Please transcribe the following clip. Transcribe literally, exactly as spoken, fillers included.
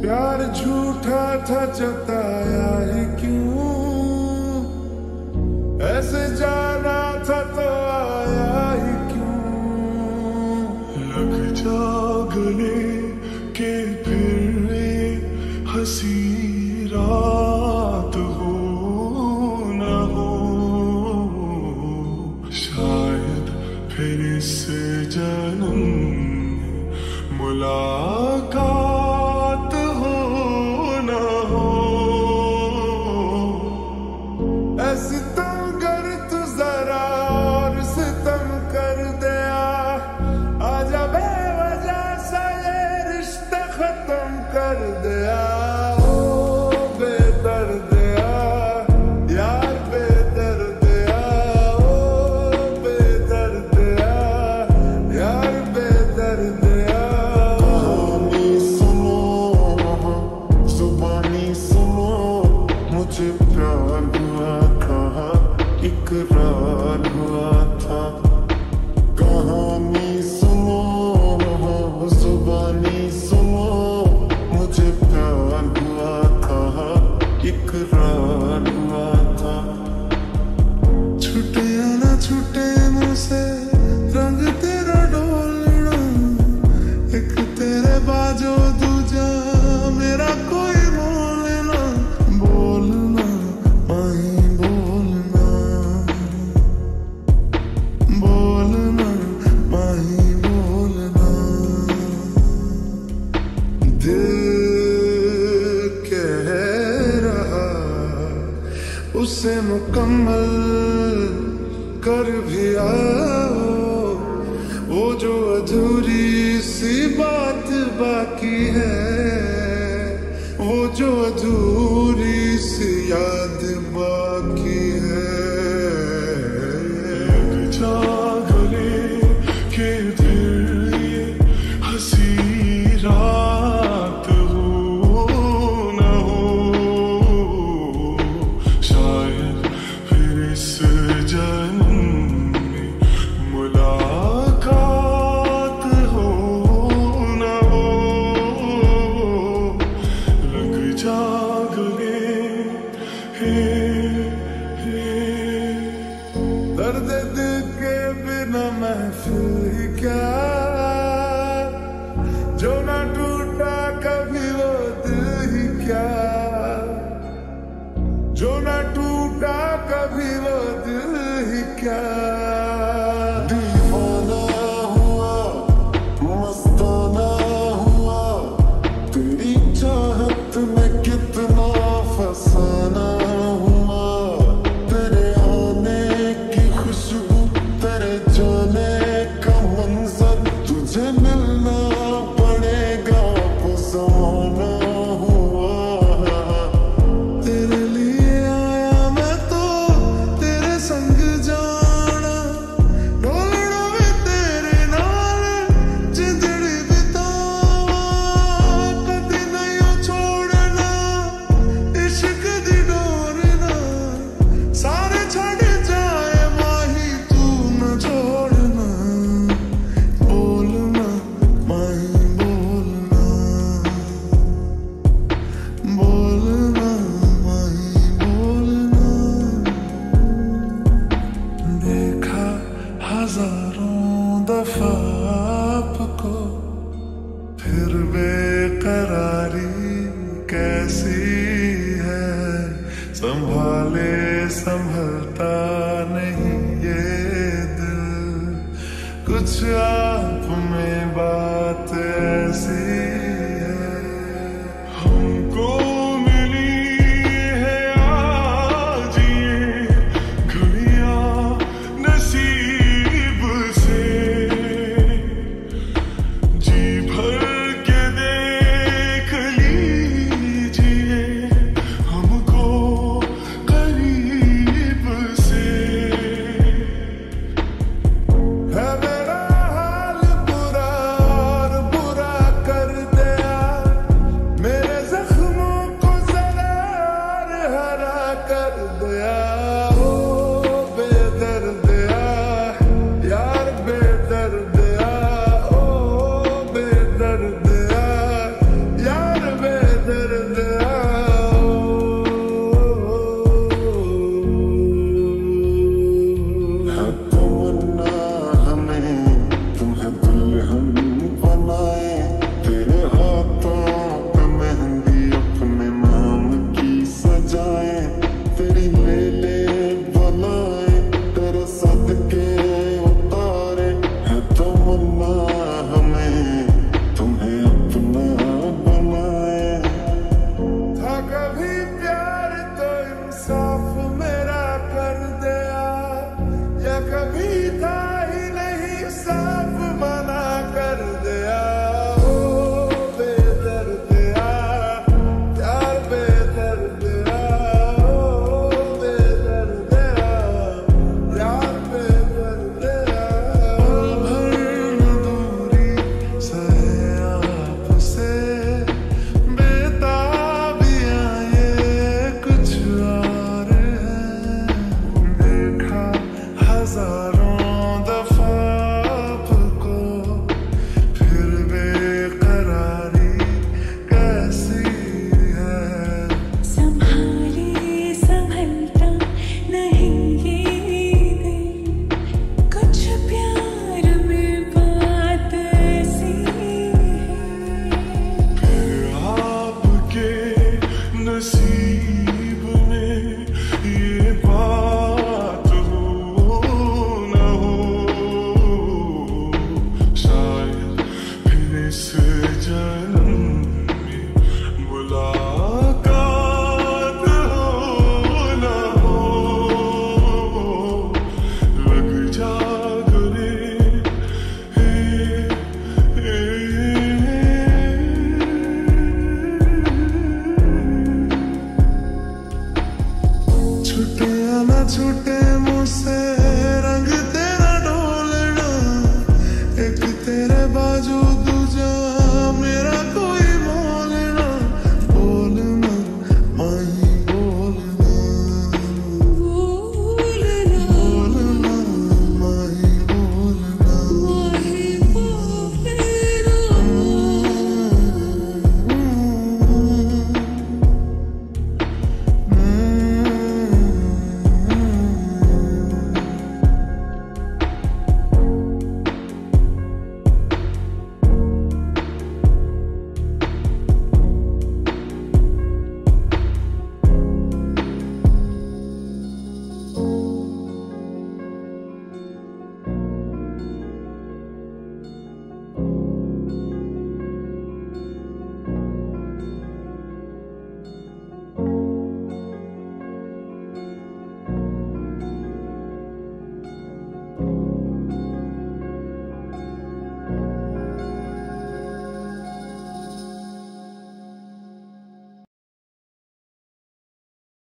प्यार झूठा था जताया ही क्यों, ऐसे जाना था तो आया ही क्यों। लग जा गले के फिर हंसी रात हो न हो, शायद फिर इस जन्म मुलाकात हो न हो। ऐसी तुम कर तू जरा और सितम कर दिया, आजा बेवजह सा ये रिश्ता खत्म कर दिया। ओ बेदर्दिया यार बेदर्दिया, ओ बेदर्दिया यार बेदर्दिया। कहानी सुनो जुबानी सुनो, मुझे प्यार हुआ था इकरार हुआ था। कहानी सुनो जुबानी सुनो, मुझे प्यार हुआ था इकरार हुआ था। छूटे या ना छूटे मुझसे रंग तेरा डोलना, एक तेरे बाजो दूजा मेरा कोई बोलना। बोलना माही बोलना, बोलना माही बोलना। दिल कह रहा उसे मुकम्मल कर भी आओ, वो जो अधूरी सी बात बाकी है, वो जो अधूरी सी याद बाकी है। लग जा गले के फिर ये हंसी रात हो न हो, शायद फिर इस जन्म में मुलाकात हो न हो। लग जा गले हे हे। दर्द दिल के बिना महफिल ही क्या, जो ना टूटा कभी वो दिल ही क्या, जो ना टूटा कभी वो दिल ही क्या। दीवाना हुआ मस्ताना हुआ, तेरी चाहत में कितना फसाना हुआ। तेरे आने की खुशबू, तेरे जाने का मंजर, तुझे मिलना पड़ेगा फसाना हुआ। तेरे लिए आया मैं तो तेरे संग जाना, डोलना भी तेरे नाल जिंदड़ी बितावा। कदी नहीं छोड़ना इश्क दी डोरना, सारे छड़ जाए माही तू न छोड़ना। बोलना माही बोलना, से जन्म